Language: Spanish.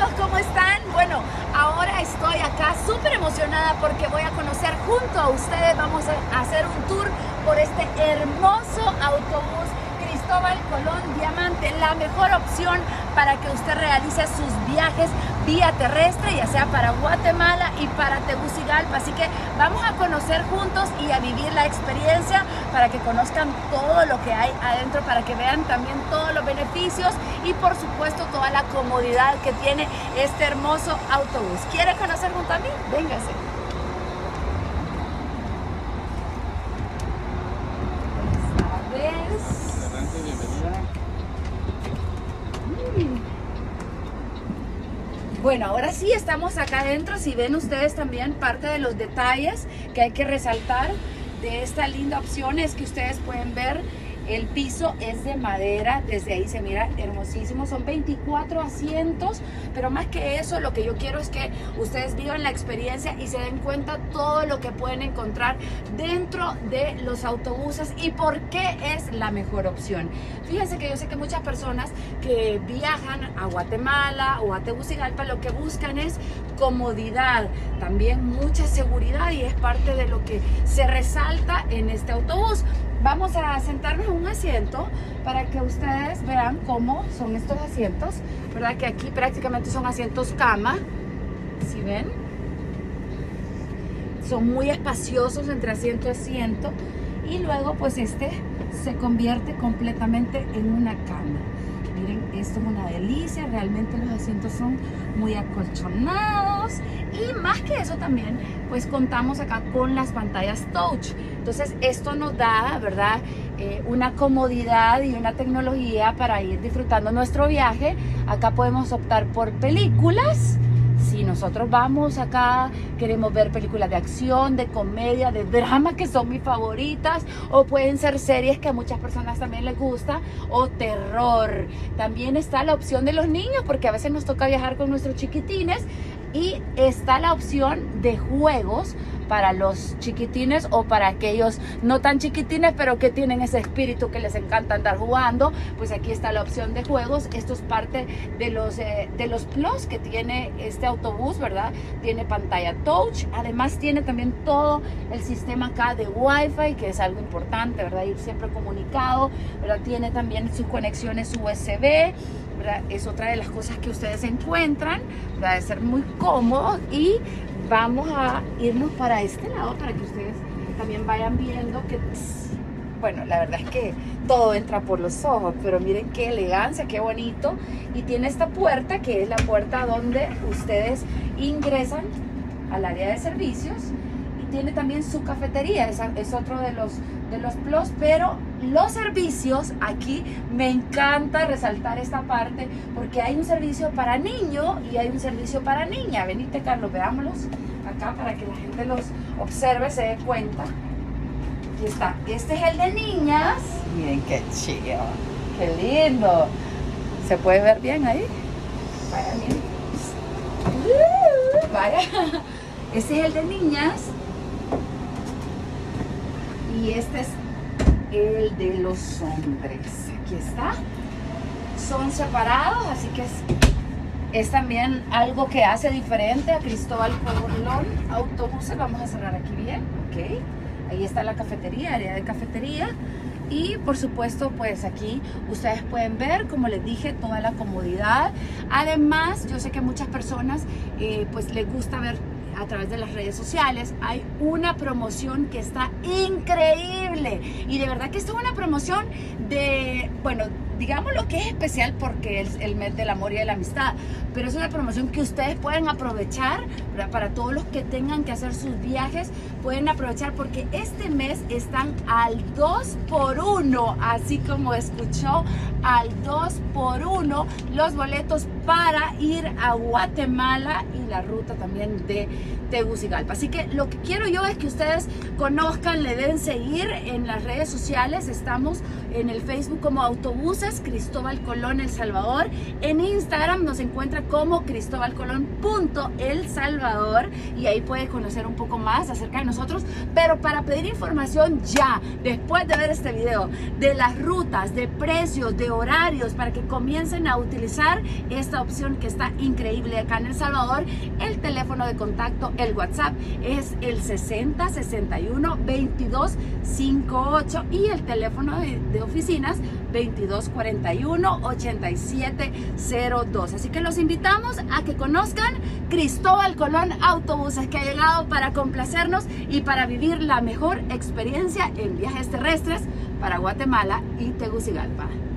¿cómo están? Bueno, ahora estoy acá súper emocionada porque voy a conocer junto a ustedes, vamos a hacer un tour por este hermoso autobús Cristóbal Colón Diamante, la mejor opción para que usted realice sus viajes vía terrestre, ya sea para Guatemala y para Tegucigalpa. Así que vamos a conocer juntos y a vivir la experiencia para que conozcan todo lo que hay adentro, para que vean también todos los beneficios y por supuesto toda la comodidad que tiene este hermoso autobús. ¿Quiere conocer junto a mí? Véngase. Bueno, ahora sí estamos acá adentro. Si ven ustedes también parte de los detalles que hay que resaltar de esta linda opción es que ustedes pueden ver el piso es de madera, desde ahí se mira hermosísimo, son 24 asientos, pero más que eso lo que yo quiero es que ustedes vivan la experiencia y se den cuenta todo lo que pueden encontrar dentro de los autobuses y por qué es la mejor opción. Fíjense que yo sé que muchas personas que viajan a Guatemala o a Tegucigalpa lo que buscan es comodidad, también mucha seguridad y es parte de lo que se resalta en este autobús. Vamos a sentarnos en un asiento para que ustedes vean cómo son estos asientos, ¿verdad? Que aquí prácticamente son asientos cama, ¿sí ven? Son muy espaciosos entre asiento y asiento y luego pues este se convierte completamente en una cama. Miren, esto es una delicia, realmente los asientos son muy acolchonados y más que eso también, pues contamos acá con las pantallas touch. Entonces esto nos da, ¿verdad? Una comodidad y una tecnología para ir disfrutando nuestro viaje. Acá podemos optar por películas. Si nosotros vamos acá, queremos ver películas de acción, de comedia, de drama, que son mis favoritas, o pueden ser series que a muchas personas también les gusta, o terror. También está la opción de los niños, porque a veces nos toca viajar con nuestros chiquitines, y está la opción de juegos para los chiquitines o para aquellos no tan chiquitines pero que tienen ese espíritu que les encanta andar jugando. Pues aquí está la opción de juegos. Esto es parte de los plus que tiene este autobús, ¿verdad? Tiene pantalla touch, además tiene también todo el sistema acá de Wi-Fi, que es algo importante, ¿verdad? Ir siempre comunicado, ¿verdad? Tiene también sus conexiones USB, ¿verdad? Es otra de las cosas que ustedes encuentran, ¿verdad? De ser muy cómodo. Y vamos a irnos para este lado para que ustedes también vayan viendo que, bueno, la verdad es que todo entra por los ojos, pero miren qué elegancia, qué bonito. Y tiene esta puerta que es la puerta donde ustedes ingresan al área de servicios. Y tiene también su cafetería, es otro de los plus, pero los servicios, aquí me encanta resaltar esta parte porque hay un servicio para niño y hay un servicio para niña. Venite, Carlos, veámoslos acá para que la gente los observe, se dé cuenta. Aquí está, este es el de niñas. Miren qué chido, qué lindo. ¿Se puede ver bien ahí? Vaya, miren. Vaya. Este es el de niñas. Y este es el de los hombres. Aquí está. Son separados, así que es también algo que hace diferente a Cristóbal Colón Autobuses. Vamos a cerrar aquí bien, ok. Ahí está la cafetería, área de cafetería. Y por supuesto, pues aquí ustedes pueden ver, como les dije, toda la comodidad. Además, yo sé que muchas personas pues les gusta ver a través de las redes sociales. Hay una promoción que está increíble y de verdad que esta es una promoción de, bueno, digamos lo que es especial porque es el mes del amor y de la amistad, pero es una promoción que ustedes pueden aprovechar, ¿verdad? Para todos los que tengan que hacer sus viajes, pueden aprovechar porque este mes están al 2x1, así como escuchó, al 2x1 los boletos para ir a Guatemala y la ruta también de Tegucigalpa. Así que lo que quiero yo es que ustedes conozcan, le den seguir en las redes sociales. Estamos en el Facebook como Autobuses Cristóbal Colón El Salvador. En Instagram nos encuentra como cristobalcolón.elsalvador y ahí puede conocer un poco más acerca de nosotros, pero para pedir información ya, después de ver este video, de las rutas, de precios, de horarios, para que comiencen a utilizar esta opción que está increíble acá en El Salvador, el teléfono de contacto, el WhatsApp es el 60 61 22 58 y el teléfono de oficinas 22 41 87 02. Así que los invitamos a que conozcan Cristóbal Colón Autobuses, que ha llegado para complacernos y para vivir la mejor experiencia en viajes terrestres para Guatemala y Tegucigalpa.